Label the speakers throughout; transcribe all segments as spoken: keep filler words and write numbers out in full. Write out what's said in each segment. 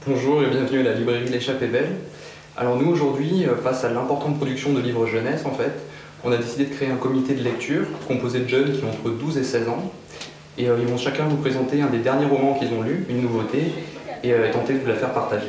Speaker 1: Bonjour et bienvenue à la librairie L'Échappée Belle. Alors nous aujourd'hui, face à l'importante production de livres jeunesse en fait, on a décidé de créer un comité de lecture composé de jeunes qui ont entre douze et seize ans. Et euh, ils vont chacun vous présenter un des derniers romans qu'ils ont lus, une nouveauté, et euh, tenter de vous la faire partager.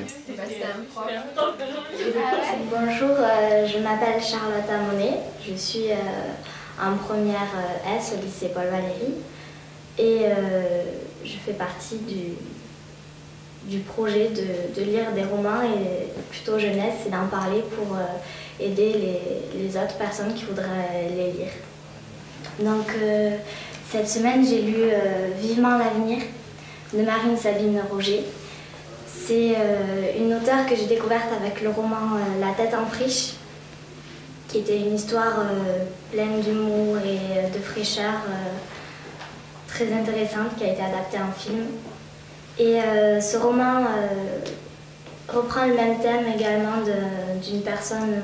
Speaker 2: Bonjour, euh, je m'appelle Charlotte Amonet, je suis euh, en première euh, S au lycée Paul Valéry et euh, je fais partie du, du projet de, de lire des romans et plutôt jeunesse et d'en parler pour euh, aider les, les autres personnes qui voudraient les lire. Donc euh, cette semaine j'ai lu euh, Vivement l'avenir de Marine Sabine Roger. C'est euh, une auteure que j'ai découverte avec le roman euh, La tête en friche, qui était une histoire euh, pleine d'humour et de fraîcheur, euh, très intéressante, qui a été adaptée en film. Et euh, ce roman euh, reprend le même thème également d'une personne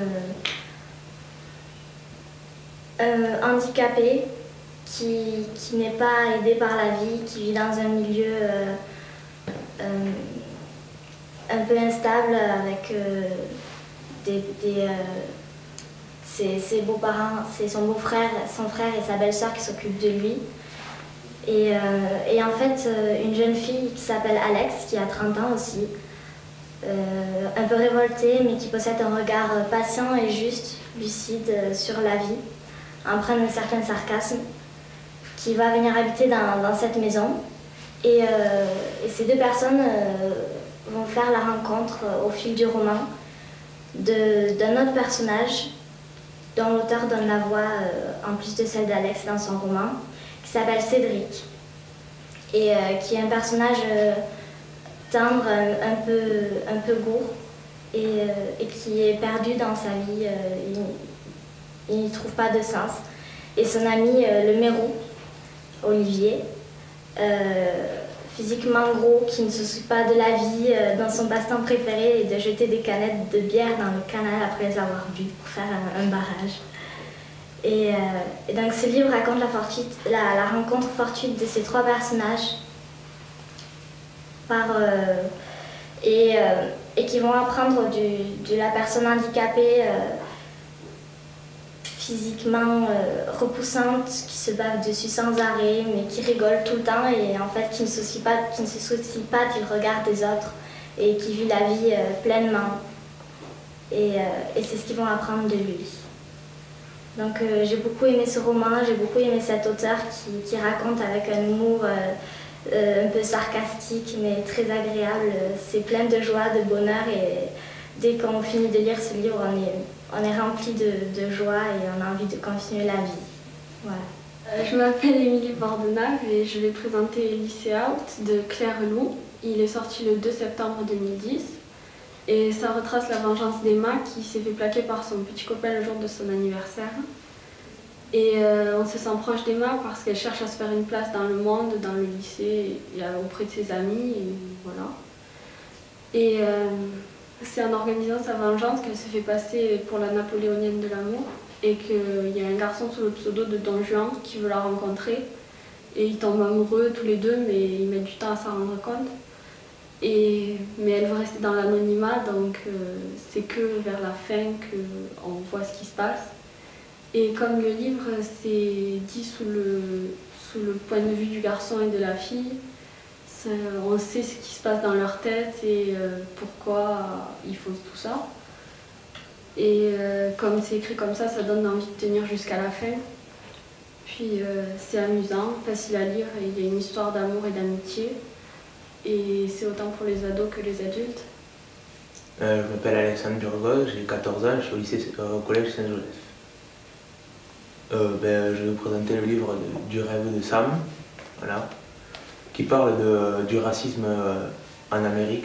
Speaker 2: euh, euh, handicapée qui, qui n'est pas aidée par la vie, qui vit dans un milieu euh, euh, un peu instable avec euh, des, des, euh, ses, ses beaux-parents, c'est son beau-frère, son frère et sa belle-sœur qui s'occupent de lui. Et, euh, et en fait, une jeune fille qui s'appelle Alex, qui a trente ans aussi, euh, un peu révoltée, mais qui possède un regard patient et juste, lucide sur la vie, empreint d'un certain sarcasme, qui va venir habiter dans, dans cette maison. Et, euh, et ces deux personnes euh, vont faire la rencontre euh, au fil du roman d'un autre personnage dont l'auteur donne la voix, euh, en plus de celle d'Alex dans son roman, qui s'appelle Cédric, et euh, qui est un personnage euh, tendre, un, un, peu, un peu gourd, et, euh, et qui est perdu dans sa vie, euh, il n'y trouve pas de sens. Et son ami, euh, le mérou, Olivier, euh, physiquement gros, qui ne se soucie pas de la vie, euh, dans son passe-temps préféré est de jeter des canettes de bière dans le canal après les avoir bu pour faire un, un barrage. Et, euh, et donc ce livre raconte la, fortuite, la, la rencontre fortuite de ces trois personnages par, euh, et, euh, et qui vont apprendre du, de la personne handicapée euh, physiquement euh, repoussante, qui se bave dessus sans arrêt, mais qui rigole tout le temps et en fait qui ne, soucie pas, qui ne se soucie pas du regard des autres et qui vit la vie euh, pleinement. Et, euh, et c'est ce qu'ils vont apprendre de lui. Donc euh, j'ai beaucoup aimé ce roman, j'ai beaucoup aimé cet auteur qui, qui raconte avec un humour euh, euh, un peu sarcastique mais très agréable. C'est plein de joie, de bonheur et dès qu'on finit de lire ce livre, on est, on est rempli de, de joie et on a envie de continuer la vie. Voilà.
Speaker 3: Euh, je m'appelle Émilie Bordenave et je vais présenter Lycée Out de Claire Lou. Il est sorti le deux septembre deux mille dix et ça retrace la vengeance d'Emma qui s'est fait plaquer par son petit copain le jour de son anniversaire. Et euh, on se sent proche d'Emma parce qu'elle cherche à se faire une place dans le monde, dans le lycée et auprès de ses amis. Et voilà. Et euh, c'est en organisant sa vengeance qu'elle se fait passer pour la Napoléonienne de l'amour et qu'il y a un garçon sous le pseudo de Don Juan qui veut la rencontrer. Et ils tombent amoureux tous les deux, mais ils mettent du temps à s'en rendre compte. Et, mais elle veut rester dans l'anonymat, donc euh, c'est que vers la fin qu'on voit ce qui se passe. Et comme le livre c'est dit sous le, sous le point de vue du garçon et de la fille, on sait ce qui se passe dans leur tête et euh, pourquoi ils font tout ça. Et euh, comme c'est écrit comme ça, ça donne envie de tenir jusqu'à la fin. Puis euh, c'est amusant, facile à lire et il y a une histoire d'amour et d'amitié. Et c'est autant pour les ados que les adultes.
Speaker 4: Euh, je m'appelle Alexandre Burgos, j'ai quatorze ans, je suis au, lycée, euh, au collège Saint-Joseph. Euh, ben, je vais vous présenter le livre de, du rêve de Sam, voilà, qui parle de, du racisme euh, en Amérique.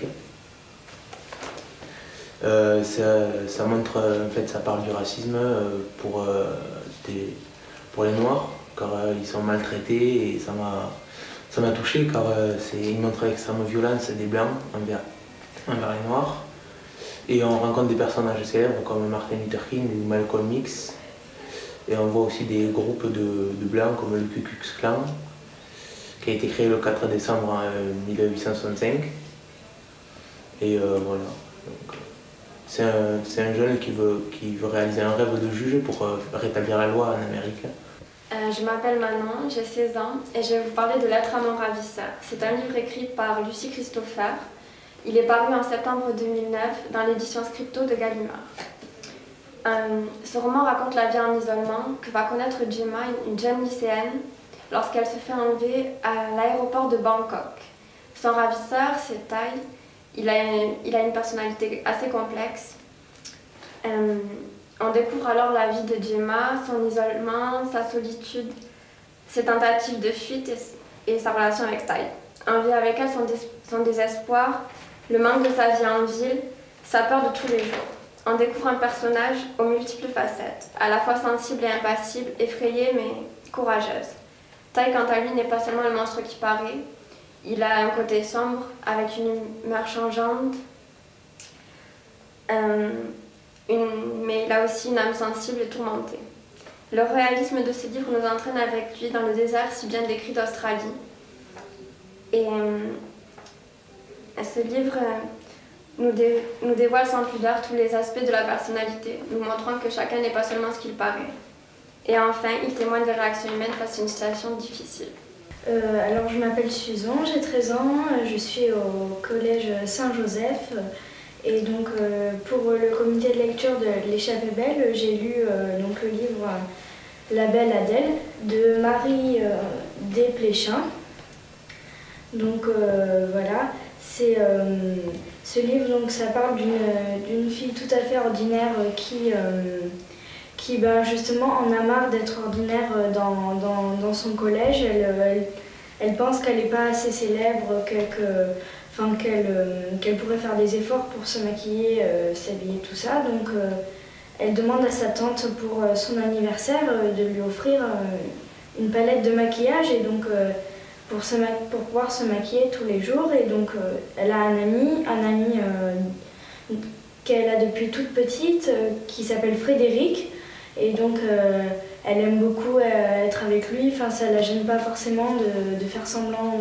Speaker 4: Euh, ça, ça montre, en fait, ça parle du racisme euh, pour, euh, des, pour les Noirs, car euh, ils sont maltraités et ça m'a ça m'a touché car euh, il montre l'extrême violence des Blancs envers, envers les Noirs. Et on rencontre des personnages célèbres comme Martin Luther King ou Malcolm X. Et on voit aussi des groupes de, de Blancs comme le Ku Klux Klan, qui a été créé le quatre décembre mille huit cent soixante-cinq. Et euh, voilà. C'est un, c'est un jeune qui veut, qui veut réaliser un rêve de juge pour euh, rétablir la loi en Amérique.
Speaker 5: Euh, je m'appelle Manon, j'ai seize ans et je vais vous parler de Lettres à mon ravisseur. C'est un livre écrit par Lucie Christopher. Il est paru en septembre deux mille neuf dans l'édition Scripto de Gallimard. Euh, ce roman raconte la vie en isolement que va connaître Gemma, une jeune lycéenne, lorsqu'elle se fait enlever à l'aéroport de Bangkok. Son ravisseur, c'est Tai. Il a, il a une personnalité assez complexe. Euh, on découvre alors la vie de Gemma, son isolement, sa solitude, ses tentatives de fuite et, et sa relation avec Tai. On vit avec elle son, dés, son désespoir, le manque de sa vie en ville, sa peur de tous les jours. On découvre un personnage aux multiples facettes, à la fois sensible et impassible, effrayée mais courageuse. Tai, quant à lui, n'est pas seulement le monstre qui paraît, il a un côté sombre, avec une humeur changeante, euh, une, mais il a aussi une âme sensible et tourmentée. Le réalisme de ce livre nous entraîne avec lui dans le désert si bien décrit d'Australie. Et euh, ce livre euh, nous, dé, nous dévoile sans pudeur tous les aspects de la personnalité, nous montrant que chacun n'est pas seulement ce qu'il paraît. Et enfin, il témoigne des réactions humaines face à une situation difficile.
Speaker 2: Euh, alors je m'appelle Suzan, j'ai treize ans, je suis au collège Saint-Joseph et donc euh, pour le comité de lecture de l'Échappée belle, j'ai lu euh, donc, le livre La Belle Adèle de Marie euh, Desplechin. Donc euh, voilà, c'est euh, ce livre, donc, ça parle d'une fille tout à fait ordinaire qui... Euh, qui ben, justement en a marre d'être ordinaire dans, dans, dans son collège. Elle, elle, elle pense qu'elle n'est pas assez célèbre, qu'elle enfin, qu'elle qu'elle pourrait faire des efforts pour se maquiller, euh, s'habiller, tout ça. Donc euh, elle demande à sa tante pour euh, son anniversaire euh, de lui offrir euh, une palette de maquillage et donc euh, pour, se pour pouvoir se maquiller tous les jours. Et donc euh, elle a un ami, un ami euh, qu'elle a depuis toute petite euh, qui s'appelle Frédéric. Et donc, euh, elle aime beaucoup euh, être avec lui. Enfin, ça ne la gêne pas forcément de, de faire semblant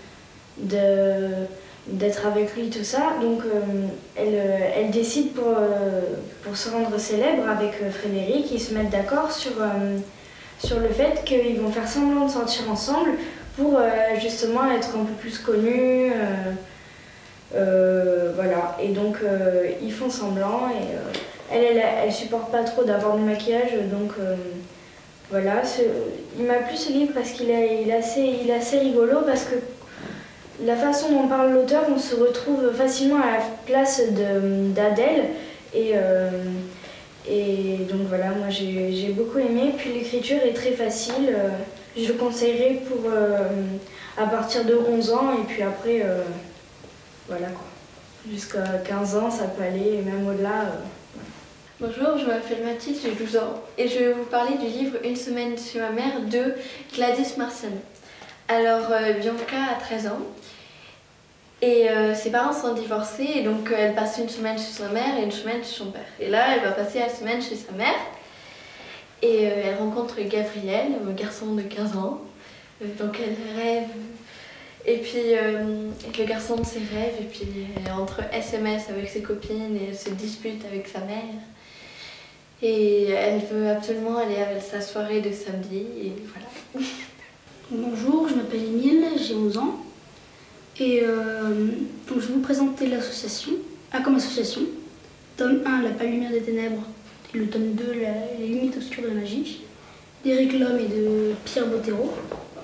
Speaker 2: d'être avec lui, tout ça. Donc, euh, elle, elle décide pour, euh, pour se rendre célèbre avec euh, Frédéric. Ils se mettent d'accord sur, euh, sur le fait qu'ils vont faire semblant de sortir ensemble pour euh, justement être un peu plus connus. Euh, euh, voilà. Et donc, euh, ils font semblant et... Euh, Elle, elle, elle supporte pas trop d'avoir du maquillage, donc euh, voilà. Ce, il m'a plu ce livre parce qu'il est, il est, assez, il est assez rigolo, parce que la façon dont parle l'auteur, on se retrouve facilement à la place d'Adèle. Et, euh, et donc voilà, moi j'ai beaucoup aimé. Puis l'écriture est très facile, euh, je le conseillerais pour euh, à partir de onze ans, et puis après, euh, voilà quoi. Jusqu'à quinze ans, ça peut aller, et même au-delà. Euh,
Speaker 6: Bonjour, je m'appelle Mathilde, j'ai douze ans et je vais vous parler du livre Une semaine chez ma mère de Gladys Marciano. Alors, euh, Bianca a treize ans et euh, ses parents sont divorcés et donc euh, elle passe une semaine chez sa mère et une semaine chez son père. Et là, elle va passer la semaine chez sa mère et euh, elle rencontre Gabriel, un garçon de quinze ans, euh, donc elle rêve. Et puis euh, le garçon de ses rêves, et puis elle entre S M S avec ses copines et elle se dispute avec sa mère. Et elle veut absolument aller à sa soirée de samedi, et voilà.
Speaker 7: Bonjour, je m'appelle Émile, j'ai onze ans. Et euh, donc je vais vous présenter l'association, ah, comme association. Tome un, La pâle lumière des ténèbres, et le tome deux, la, Les limites obscures de la magie, d'Éric Lhomme et de Pierre Bottero.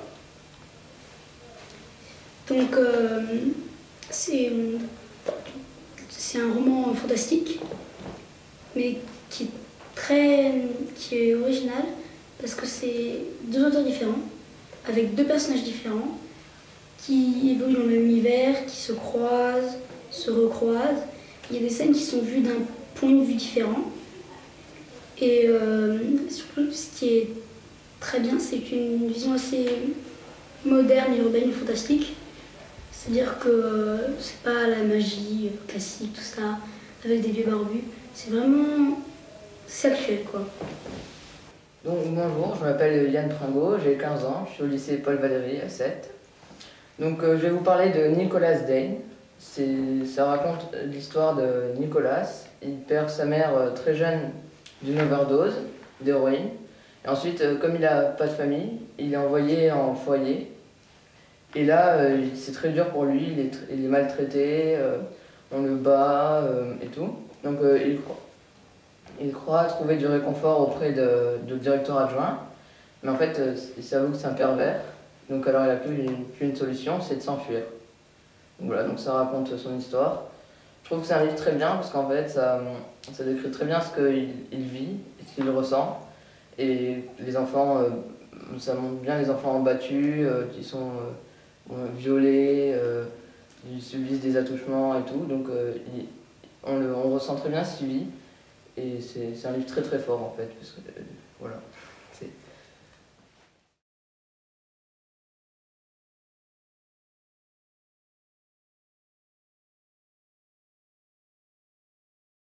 Speaker 7: Donc euh, c'est un roman fantastique, mais qui est très, qui est original, parce que c'est deux auteurs différents, avec deux personnages différents, qui évoluent dans le même univers, qui se croisent, se recroisent. Il y a des scènes qui sont vues d'un point de vue différent. Et euh, surtout, ce qui est très bien, c'est qu'une vision assez moderne et urbaine et fantastique. C'est-à-dire que euh, c'est pas la magie classique, tout ça, avec des vieux barbus. C'est vraiment... c'est actuel, quoi.
Speaker 8: Donc, bonjour, je m'appelle Yann Pringot, j'ai quinze ans, je suis au lycée Paul Valéry à Sète. Donc, euh, je vais vous parler de Nicholas Dane. Ça raconte l'histoire de Nicolas. Il perd sa mère très jeune d'une overdose d'héroïne. Et ensuite, comme il n'a pas de famille, il est envoyé en foyer. Et là, c'est très dur pour lui, il est, il est maltraité, on le bat et tout. Donc il croit, il croit trouver du réconfort auprès de, de directeur adjoint. Mais en fait, il s'avoue que c'est un pervers. Donc alors il n'a plus, plus une solution, c'est de s'enfuir. Voilà, donc ça raconte son histoire. Je trouve que c'est un livre très bien parce qu'en fait ça, ça décrit très bien ce qu'il il vit, ce qu'il ressent. Et les enfants, euh, ça montre bien les enfants battus, euh, qui sont euh, violés, euh, ils subissent des attouchements et tout. Donc euh, il, on, le, on ressent très bien ce qu'il vit. Et c'est un livre très très fort en fait. Parce que, euh, voilà.